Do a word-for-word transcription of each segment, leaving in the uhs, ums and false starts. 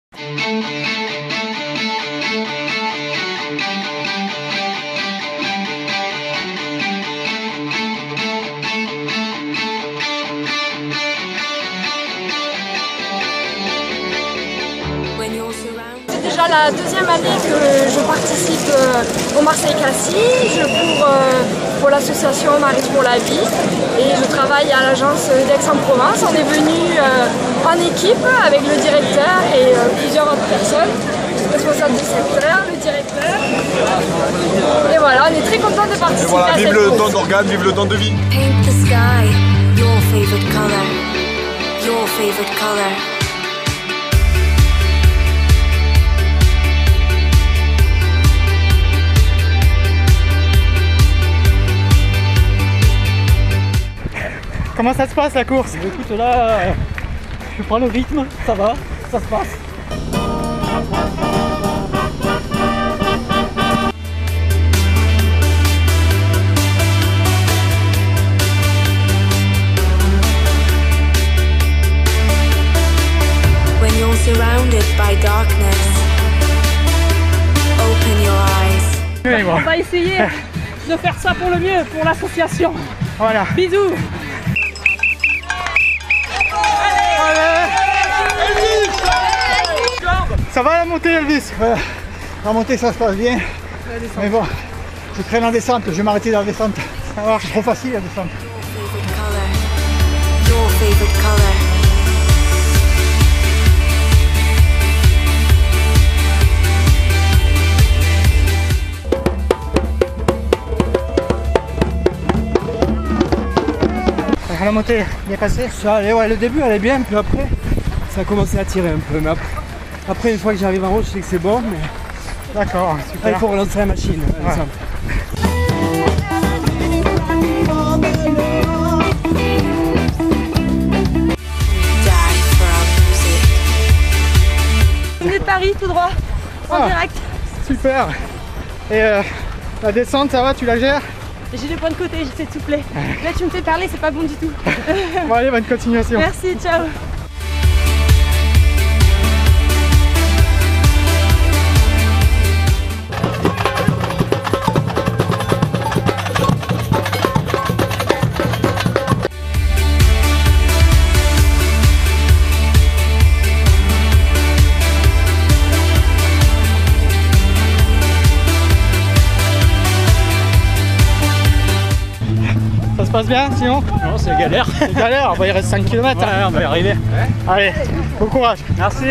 C'est déjà la deuxième année que je participe au Marseille-Cassis. Je cours pour l'association Maris pour la vie et je travaille à l'agence d'Aix-en-Provence. On est venu en équipe avec le directeur et plusieurs autres personnes, responsables du secteur, le directeur. Et voilà, on est très contents de participer. Et voilà, vive à cette le course. don d'organes, vive le don de vie. Paint the sky, your favorite color, your favorite color. Comment ça se passe la course? Écoute, là, euh, je prends le rythme, ça va, ça se passe. When you're surrounded by darkness, open your eyes. On va essayer de faire ça pour le mieux, pour l'association. Voilà. Bisous. Ça va la montée, Elvis? Ouais, la montée ça se passe bien, mais bon, je traîne en descente, je vais m'arrêter dans la descente. Ça marche, c'est trop facile la descente. Your favorite color. La montée bien passée? Ça allait, ouais, le début elle est bien, puis après ça a commencé à tirer un peu. Mais après, après une fois que j'arrive en haut, je sais que c'est bon, mais d'accord, super. il faut relancer la machine. Ouais. On est de Paris tout droit, en Ah. direct. Super. Et euh, la descente, ça va, tu la gères? J'ai des points de côté, j'essaie de souffler. Là tu me fais parler, c'est pas bon du tout. Bon allez, bonne continuation. Merci, ciao. Ça se passe bien sinon? Non, c'est galère. C'est galère, bah, il reste cinq kilomètres. Ouais, on va y arriver. Allez, bon courage. Merci.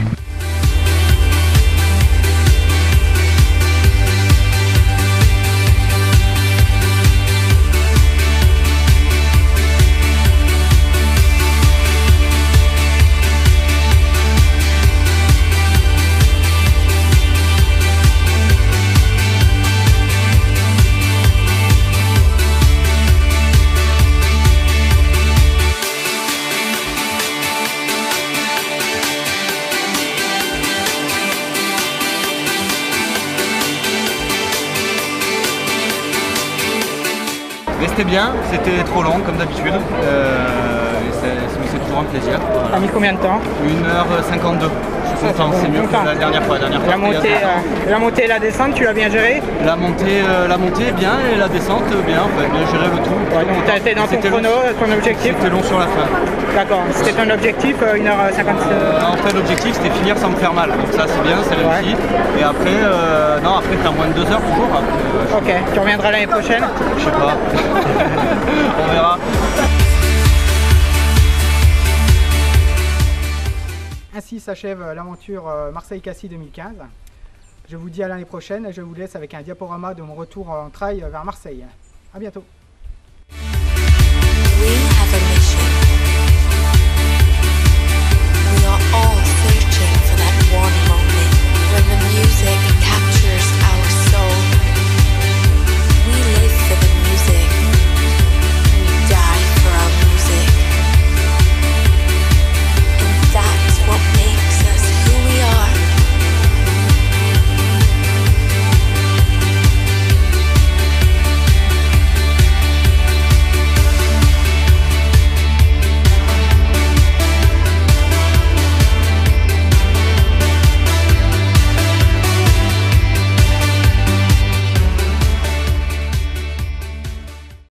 C'était bien, c'était trop long comme d'habitude, euh, c'est toujours un plaisir. Voilà. T'as mis combien de temps? une heure cinquante-deux. Je suis content, c'est mieux que la dernière fois. La, dernière fois, la, montée, euh, la montée et la descente, tu l'as bien géré? La montée, euh, la montée bien et la descente bien, enfin, bien géré le tout. Ouais, donc tu as été dans ton chrono, ton objectif? C'était long sur la fin. D'accord, c'était ton objectif, une heure cinquante-deux? Euh, en fait l'objectif c'était finir sans me faire mal, donc ça c'est bien, c'est réussi. Ouais. Et après, euh, non après faire moins de deux heures toujours. Après, euh, ok, tu reviendras l'année prochaine? Je sais pas, on verra. Ainsi s'achève l'aventure Marseille-Cassis deux mille quinze. Je vous dis à l'année prochaine et je vous laisse avec un diaporama de mon retour en trail vers Marseille. A bientôt.